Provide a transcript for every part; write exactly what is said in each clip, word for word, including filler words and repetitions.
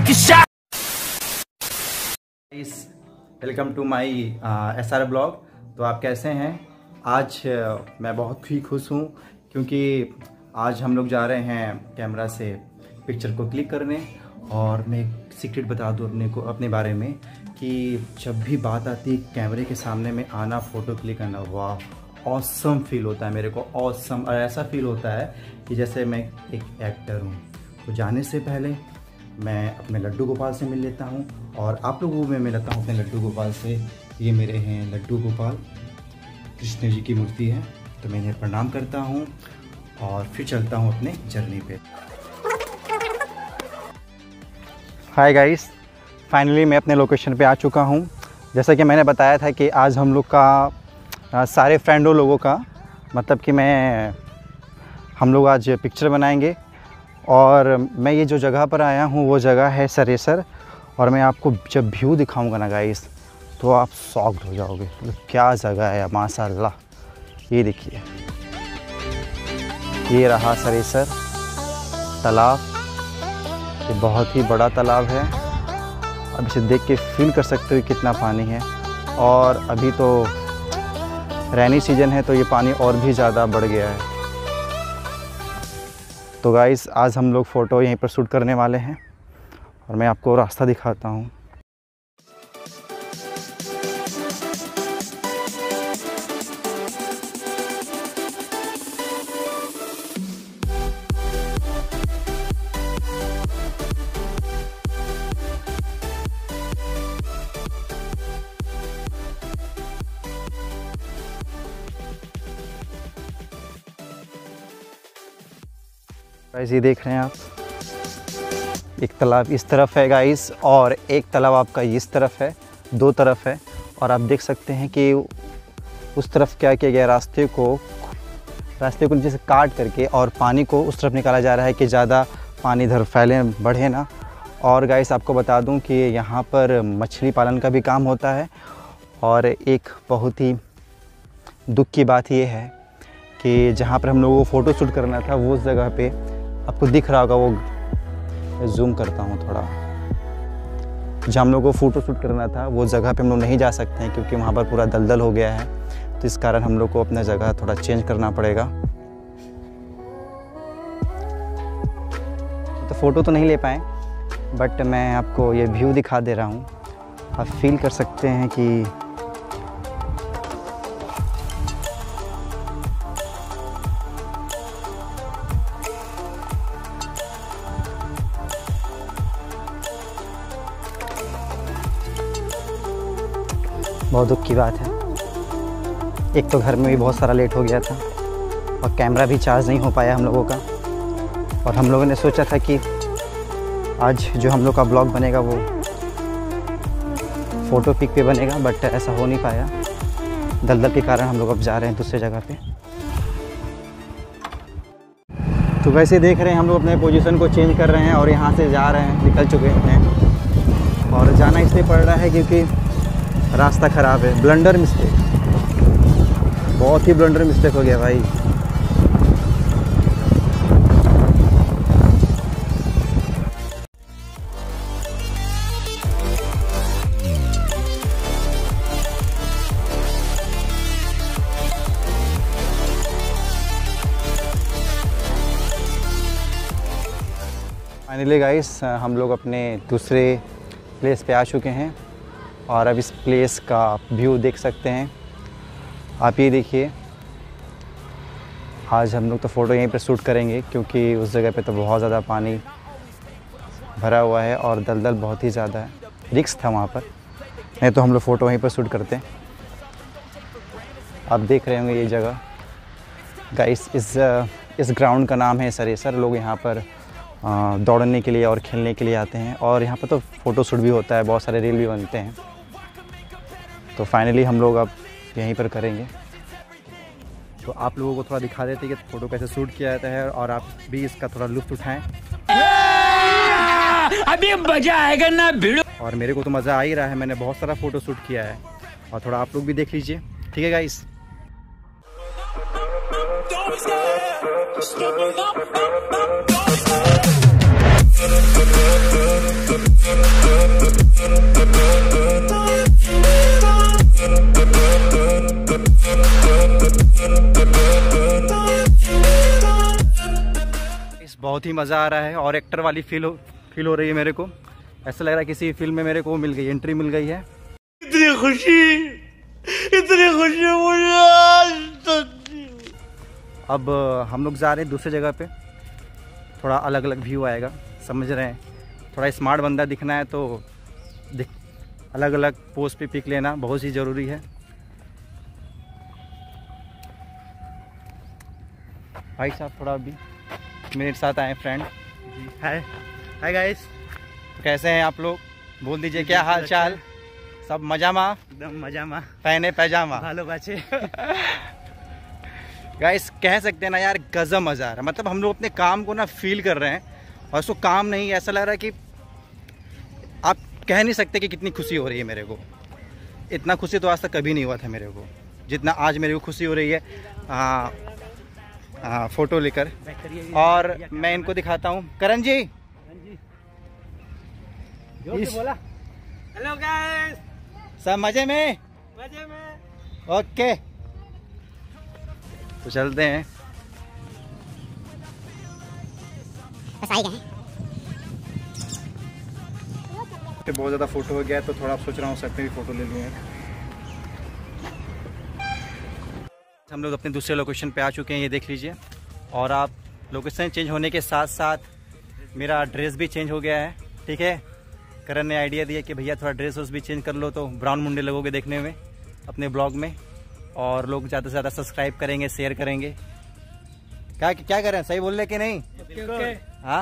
Welcome to my S R blog. तो आप कैसे हैं? आज uh, मैं बहुत ही खुश हूँ क्योंकि आज हम लोग जा रहे हैं कैमरा से पिक्चर को क्लिक करने। और मैं एक सीक्रेट बता दूँ अपने को अपने बारे में कि जब भी बात आती है कैमरे के सामने में आना, फ़ोटो क्लिक करना, वाह ऑसम फील होता है मेरे को। ऑसम और ऐसा फील होता है कि जैसे मैं एक एक्टर हूँ। तो जाने से पहले मैं अपने लड्डू गोपाल से मिल लेता हूँ और आप लोगों को मैं मिलता हूँ अपने लड्डू गोपाल से। ये मेरे हैं लड्डू गोपाल, कृष्ण जी की मूर्ति है। तो मैं इन्हें प्रणाम करता हूँ और फिर चलता हूँ अपने जर्नी पे। हाय गाइस, फाइनली मैं अपने लोकेशन पे आ चुका हूँ। जैसा कि मैंने बताया था कि आज हम लोग का आ, सारे फ्रेंडों लोगों का मतलब कि मैं हम लोग आज पिक्चर बनाएंगे। और मैं ये जो जगह पर आया हूँ वो जगह है सरेसर। और मैं आपको जब व्यू दिखाऊंगा ना गाइस तो आप शॉक्ड हो जाओगे। मतलब क्या जगह है माशाल्लाह। ये देखिए, ये रहा सरेसर तालाब। ये बहुत ही बड़ा तालाब है। अब इसे देख के फील कर सकते हो कितना पानी है। और अभी तो रैनी सीजन है तो ये पानी और भी ज़्यादा बढ़ गया है। तो गाइस आज हम लोग फ़ोटो यहीं पर शूट करने वाले हैं और मैं आपको रास्ता दिखाता हूँ। गाइस ये देख रहे हैं आप, एक तालाब इस तरफ है गाइस और एक तालाब आपका इस तरफ है। दो तरफ है। और आप देख सकते हैं कि उस तरफ क्या किया गया, रास्ते को रास्ते को नीचे से काट करके और पानी को उस तरफ निकाला जा रहा है कि ज़्यादा पानी इधर फैले बढ़े ना। और गाइस आपको बता दूं कि यहाँ पर मछली पालन का भी काम होता है। और एक बहुत ही दुख की बात ये है कि जहाँ पर हम लोगों को फ़ोटो शूट करना था वो उस जगह पे आपको दिख रहा होगा, वो जूम करता हूँ थोड़ा, जहाँ हम लोग को फ़ोटो शूट करना था वो जगह पे हम लोग नहीं जा सकते हैं क्योंकि वहाँ पर पूरा दलदल हो गया है। तो इस कारण हम लोग को अपना जगह थोड़ा चेंज करना पड़ेगा। तो फ़ोटो तो नहीं ले पाए बट मैं आपको ये व्यू दिखा दे रहा हूँ। आप फील कर सकते हैं कि बहुत दुख की बात है। एक तो घर में भी बहुत सारा लेट हो गया था और कैमरा भी चार्ज नहीं हो पाया हम लोगों का। और हम लोगों ने सोचा था कि आज जो हम लोग का ब्लॉग बनेगा वो फ़ोटो पिक पे बनेगा, बट ऐसा हो नहीं पाया। दलदल के कारण हम लोग अब जा रहे हैं दूसरे जगह पे। तो वैसे देख रहे हैं हम लोग अपने पोजीशन को चेंज कर रहे हैं और यहाँ से जा रहे हैं, निकल चुके हैं। और जाना इसलिए पड़ रहा है क्योंकि रास्ता ख़राब है। ब्लंडर मिस्टेक, बहुत ही ब्लंडर मिस्टेक हो गया भाई। फाइनली गाइस हम लोग अपने दूसरे प्लेस पे आ चुके हैं और अब इस प्लेस का व्यू देख सकते हैं आप। ये देखिए, आज हम लोग तो फ़ोटो यहीं पर शूट करेंगे क्योंकि उस जगह पे तो बहुत ज़्यादा पानी भरा हुआ है और दलदल बहुत ही ज़्यादा है। रिस्क था वहाँ पर, नहीं तो हम लोग फ़ोटो वहीं पर शूट करते। आप देख रहे होंगे ये जगह गाइस। इस इस ग्राउंड का नाम है सरेसर। लोग यहाँ पर दौड़ने के लिए और खेलने के लिए आते हैं और यहाँ पर तो फ़ोटो शूट भी होता है, बहुत सारे रील भी बनते हैं। तो फाइनली हम लोग अब यहीं पर करेंगे। तो आप लोगों को थोड़ा दिखा देते हैं कि फ़ोटो कैसे शूट किया जाता है और आप भी इसका थोड़ा लुत्फ़ उठाएं। अभी मज़ा आएगा ना भिड़ो। और मेरे को तो मज़ा आ ही रहा है, मैंने बहुत सारा फ़ोटो शूट किया है और थोड़ा आप लोग भी देख लीजिए। ठीक है गाइस। बहुत ही मज़ा आ रहा है और एक्टर वाली फील हो फील हो रही है मेरे को। ऐसा लग रहा है किसी फिल्म में मेरे को मिल गई, एंट्री मिल गई है। इतनी खुशी, इतनी खुशी मुझे। अब हम लोग जा रहे हैं दूसरी जगह पे, थोड़ा अलग अलग व्यू आएगा, समझ रहे हैं। थोड़ा स्मार्ट बंदा दिखना है तो दिख अलग अलग पोज पे पिक लेना बहुत ही ज़रूरी है। भाई साहब थोड़ा अभी मेरे साथ आए फ्रेंड। हाय हाय गाइस, कैसे हैं आप लोग? बोल दीजिए क्या हाल चाल? सब मजामा? एकदम मजामा, पहने पैजामा भालो बाचे। गाइस कह सकते हैं ना यार, गजब मज़ा आ रहा है। मतलब हम लोग अपने काम को ना फील कर रहे हैं और उसको काम नहीं, ऐसा लग रहा है कि आप कह नहीं सकते कि कितनी खुशी हो रही है मेरे को। इतना खुशी तो आज तक कभी नहीं हुआ था मेरे को जितना आज मेरे को खुशी हो रही है आ, आ, फोटो लेकर। और मैं इनको दिखाता हूँ। करण जी बोला हेलो गाइस, सब मजे में? मजे में। ओके तो चलते हैं। बहुत ज़्यादा फोटो हो गया तो थोड़ा सोच रहा हूँ सेट में भी फोटो ले लूँगा। हम लोग अपने दूसरे लोकेशन पे आ चुके हैं, ये देख लीजिए। और आप लोकेशन चेंज होने के साथ साथ मेरा ड्रेस भी चेंज हो गया है, ठीक है। करण ने आइडिया दिया कि भैया थोड़ा ड्रेस उस भी चेंज कर लो तो ब्राउन मुंडे लगोगे देखने में अपने ब्लॉग में, और लोग ज़्यादा से ज़्यादा सब्सक्राइब करेंगे, शेयर करेंगे। क्या क्या करें, सही बोल रहे कि नहीं? हाँ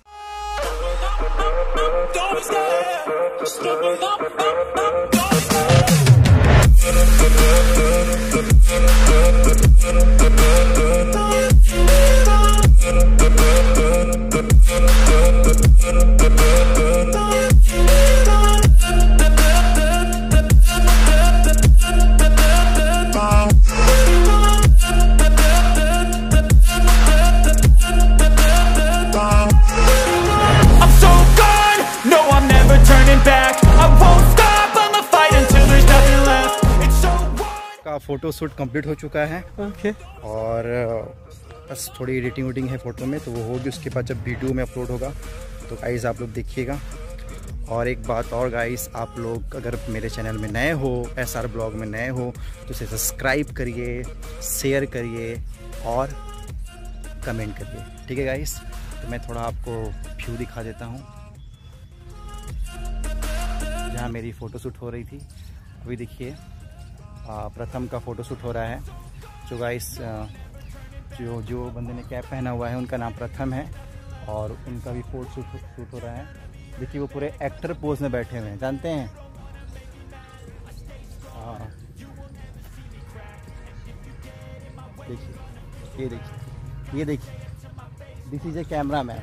फोटो शूट कंप्लीट हो चुका है। ओके और बस थोड़ी एडिटिंग वडिटिंग है फ़ोटो में, तो वो होगी। उसके बाद जब वीडियो में अपलोड होगा तो गाइस आप लोग देखिएगा। और एक बात और गाइस, आप लोग अगर मेरे चैनल में नए हो, एस आर ब्लॉग में नए हो, तो इसे सब्सक्राइब करिए, शेयर करिए और कमेंट करिए, ठीक है गाइस। तो मैं थोड़ा आपको व्यू दिखा देता हूँ जहाँ मेरी फ़ोटो शूट हो रही थी। अभी देखिए प्रथम का फ़ोटो शूट हो रहा है। जो गाइस जो जो बंदे ने कैप पहना हुआ है उनका नाम प्रथम है और उनका भी फोटो शूट शूट हो रहा है। देखिए वो पूरे एक्टर पोज में बैठे हुए हैं, जानते हैं? हाँ देखिए, ये देखिए, ये देखिए, this is a camera man.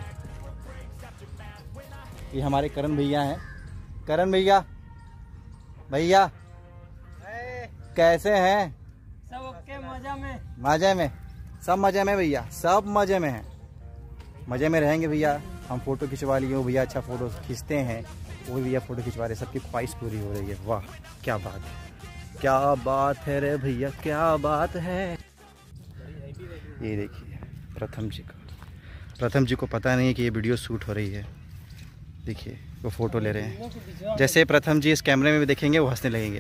ये हमारे करण भैया हैं। करण भैया, भैया कैसे हैं? सब ओके, मजा में? मजे में, सब मजे में भैया, सब मजे में हैं। मजे में रहेंगे भैया। हम फोटो खिंचवा लिए, भैया अच्छा फोटो खींचते हैं, वो भैया फोटो खिंचवा रहे, सबकी ख्वाहिश पूरी हो रही है। वाह क्या बात है, क्या बात है रे भैया, क्या बात है। ये देखिए प्रथम जी का, प्रथम जी को पता नहीं है कि ये वीडियो शूट हो रही है। देखिए वो फ़ोटो ले रहे हैं। जैसे प्रथम जी इस कैमरे में भी देखेंगे वो हंसने लगेंगे।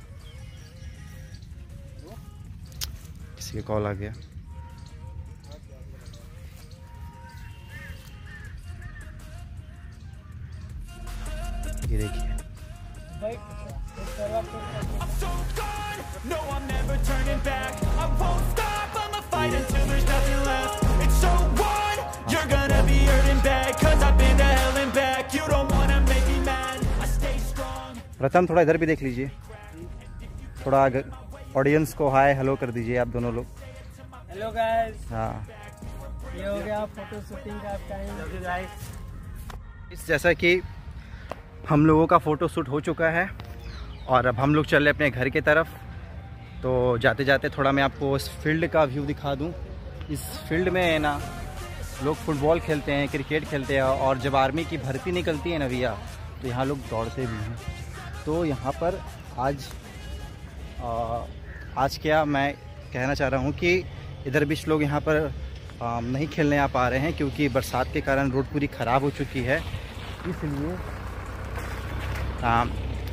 किसी का कॉल आ गया। ये देखिए प्रथम थोड़ा इधर भी देख लीजिए, थोड़ा अगर ऑडियंस को हाय हेलो कर दीजिए आप दोनों लोग। Hello guys. हाँ ये हो गया फोटो शूटिंग का टाइम गाइस। जैसा कि हम लोगों का फ़ोटो शूट हो चुका है और अब हम लोग चल रहे अपने घर की तरफ। तो जाते जाते थोड़ा मैं आपको इस फील्ड का व्यू दिखा दूं। इस फील्ड में है ना लोग फुटबॉल खेलते हैं, क्रिकेट खेलते हैं, और जब आर्मी की भर्ती निकलती है ना भैया, तो यहाँ लोग दौड़ते भी हैं। तो यहाँ पर आज आ, आज क्या मैं कहना चाह रहा हूँ कि इधर भी लोग यहाँ पर आ, नहीं खेलने आ पा रहे हैं, क्योंकि बरसात के कारण रोड पूरी ख़राब हो चुकी है। इसलिए आ,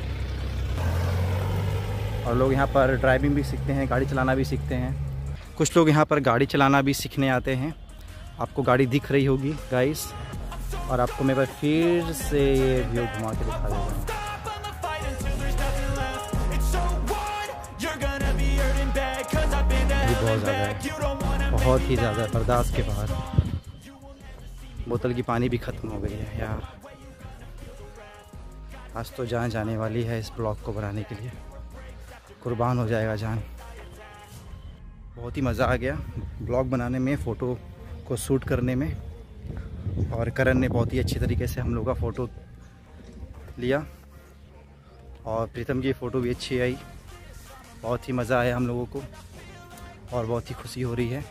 और लोग यहाँ पर ड्राइविंग भी सीखते हैं, गाड़ी चलाना भी सीखते हैं। कुछ लोग यहाँ पर गाड़ी चलाना भी सीखने आते हैं। आपको गाड़ी दिख रही होगी गाइस, और आपको मैं फिर से ये व्यू घुमा के दिखा देता हूँ। ये बहुत ज़्यादा है, बहुत ही ज़्यादा बर्दाश्त के बाहर। बोतल की पानी भी ख़त्म हो गई है यार। आज तो जान जाने वाली है इस ब्लॉग को बनाने के लिए, कुर्बान हो जाएगा जान। बहुत ही मज़ा आ गया ब्लॉग बनाने में, फ़ोटो को शूट करने में, और करण ने बहुत ही अच्छी तरीके से हम लोग का फ़ोटो लिया, और प्रीतम की फ़ोटो भी अच्छी आई। बहुत ही मज़ा आया हम लोगों को, और बहुत ही खुशी हो रही है।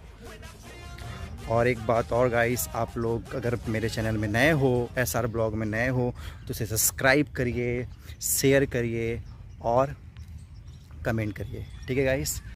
और एक बात और गाइस, आप लोग अगर मेरे चैनल में नए हो, एस आर ब्लॉग में नए हो, तो इसे सब्सक्राइब करिए, शेयर करिए और कमेंट करिए। ठीक है गाइस।